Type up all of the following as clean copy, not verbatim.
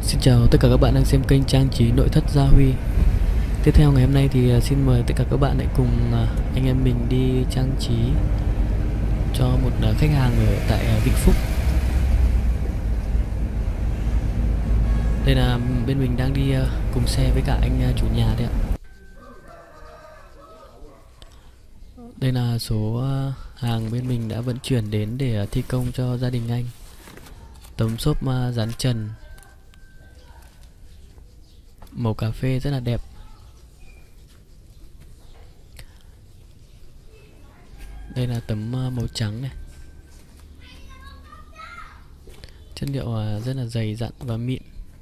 Xin chào tất cả các bạn đang xem kênh Trang trí nội thất Gia Huy. Tiếp theo ngày hôm nay thì xin mời tất cả các bạn hãy cùng anh em mình đi trang trí cho một khách hàng ở tại Vĩnh Phúc. Đây là bên mình đang đi cùng xe với cả anh chủ nhà đấy ạ. Đây là số hàng bên mình đã vận chuyển đến để thi công cho gia đình anh. Tấm xốp dán trần màu cà phê rất là đẹp. Đây là tấm màu trắng này. Chất liệu rất là dày dặn và mịn.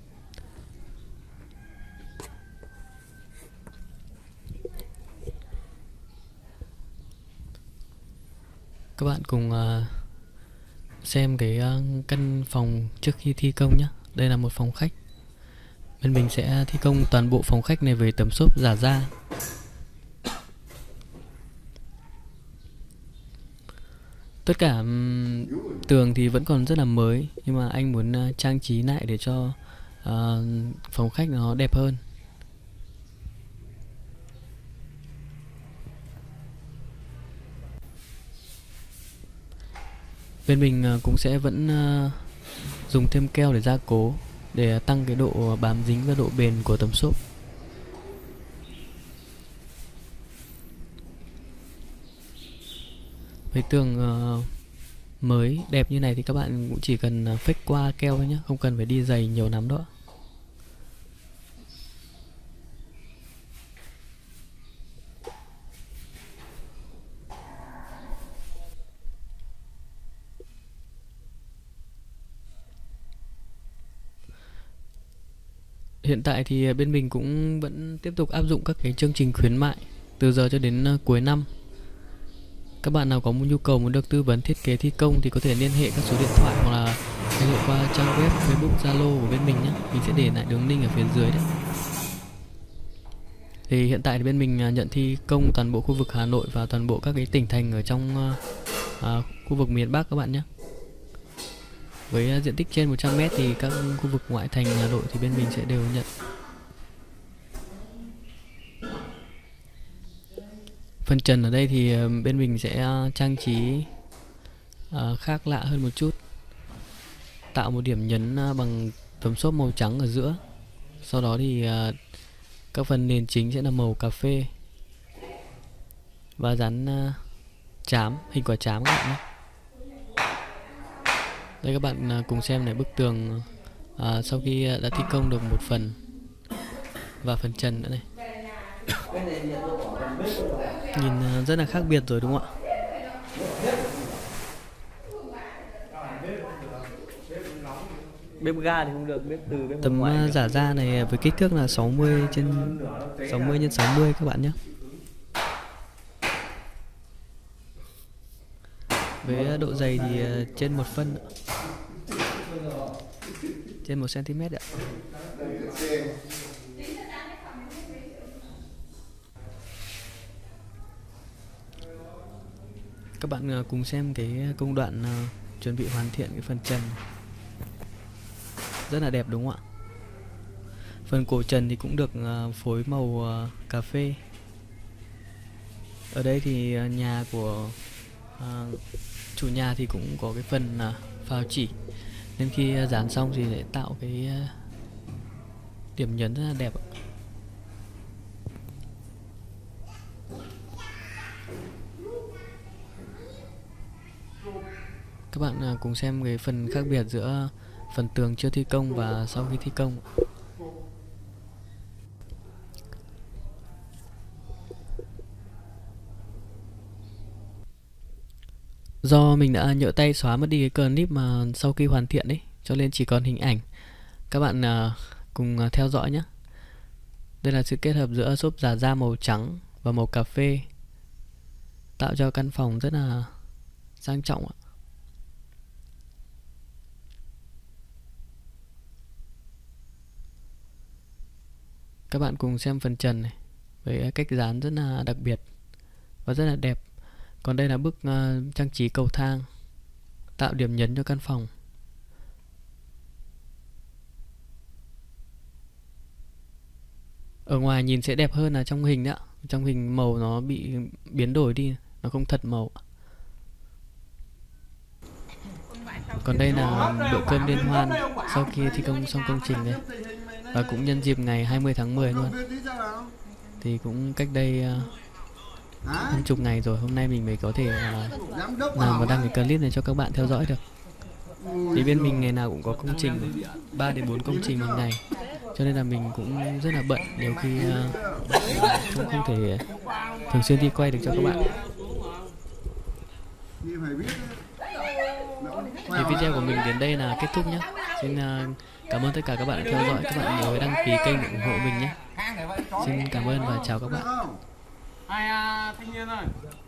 Các bạn cùng xem cái căn phòng trước khi thi công nhé. Đây là một phòng khách. Bên mình sẽ thi công toàn bộ phòng khách này với tấm xốp giả da. Tất cả tường thì vẫn còn rất là mới, nhưng mà anh muốn trang trí lại để cho phòng khách nó đẹp hơn. Bên mình cũng sẽ vẫn dùng thêm keo để gia cố, để tăng cái độ bám dính và độ bền của tấm xốp. Với tường mới đẹp như này thì các bạn cũng chỉ cần phếch qua keo thôi nhé, không cần phải đi dày nhiều lắm đâu. Hiện tại thì bên mình cũng vẫn tiếp tục áp dụng các cái chương trình khuyến mại từ giờ cho đến cuối năm. Các bạn nào có một nhu cầu muốn được tư vấn thiết kế thi công thì có thể liên hệ các số điện thoại hoặc là liên hệ qua trang web, Facebook, Zalo của bên mình nhé. Mình sẽ để lại đường link ở phía dưới đấy. Thì hiện tại thì bên mình nhận thi công toàn bộ khu vực Hà Nội và toàn bộ các cái tỉnh thành ở trong khu vực miền Bắc các bạn nhé. Với diện tích trên 100m thì các khu vực ngoại thành Hà Nội thì bên mình sẽ đều nhận. Phần trần ở đây thì bên mình sẽ trang trí khác lạ hơn một chút. Tạo một điểm nhấn bằng tấm xốp màu trắng ở giữa. Sau đó thì các phần nền chính sẽ là màu cà phê và dán chám, hình quả chám các bạn nhé. Đây các bạn cùng xem này, bức tường sau khi đã thi công được một phần và phần trần nữa này. Nhìn rất là khác biệt rồi đúng không ạ? Bếp ga thì không được, bếp từ bếp Tấm ngoài giả da này với kích thước là 60 x 60 các bạn nhé. Với độ dày thì trên 1 phân, trên 1 cm ạ. Các bạn cùng xem cái công đoạn chuẩn bị hoàn thiện cái phần trần. Rất là đẹp đúng không ạ? Phần cổ trần thì cũng được phối màu cà phê. Ở đây thì nhà của chủ nhà thì cũng có cái phần phào chỉ, nên khi dán xong thì sẽ tạo cái điểm nhấn rất là đẹp. Các bạn cùng xem cái phần khác biệt giữa phần tường chưa thi công và sau khi thi công. Do mình đã nhỡ tay xóa mất đi cái clip mà sau khi hoàn thiện ấy, cho nên chỉ còn hình ảnh. Các bạn cùng theo dõi nhé. Đây là sự kết hợp giữa xốp giả da màu trắng và màu cà phê, tạo cho căn phòng rất là sang trọng ạ. Các bạn cùng xem phần trần này, với cách dán rất là đặc biệt và rất là đẹp. Còn đây là bức trang trí cầu thang, tạo điểm nhấn cho căn phòng. Ở ngoài nhìn sẽ đẹp hơn là trong hình đấy ạ. Trong hình màu nó bị biến đổi đi, nó không thật màu. Còn đây là bữa cơm liên hoan sau khi thi công xong công trình đấy. Và cũng nhân dịp ngày 20 tháng 10 luôn. Thì cũng cách đây hơn chục ngày rồi, hôm nay mình mới có thể làm và đăng cái clip này cho các bạn theo dõi được. Thì bên mình ngày nào cũng có công trình 3 đến 4 công trình một ngày, cho nên là mình cũng rất là bận, nhiều khi cũng không thể thường xuyên đi quay được cho các bạn. Thì video của mình đến đây là kết thúc nhé. Xin cảm ơn tất cả các bạn đã theo dõi. Các bạn nhớ đăng ký kênh để ủng hộ mình nhé. Xin cảm ơn và chào các bạn. Hai thanh niên ơi.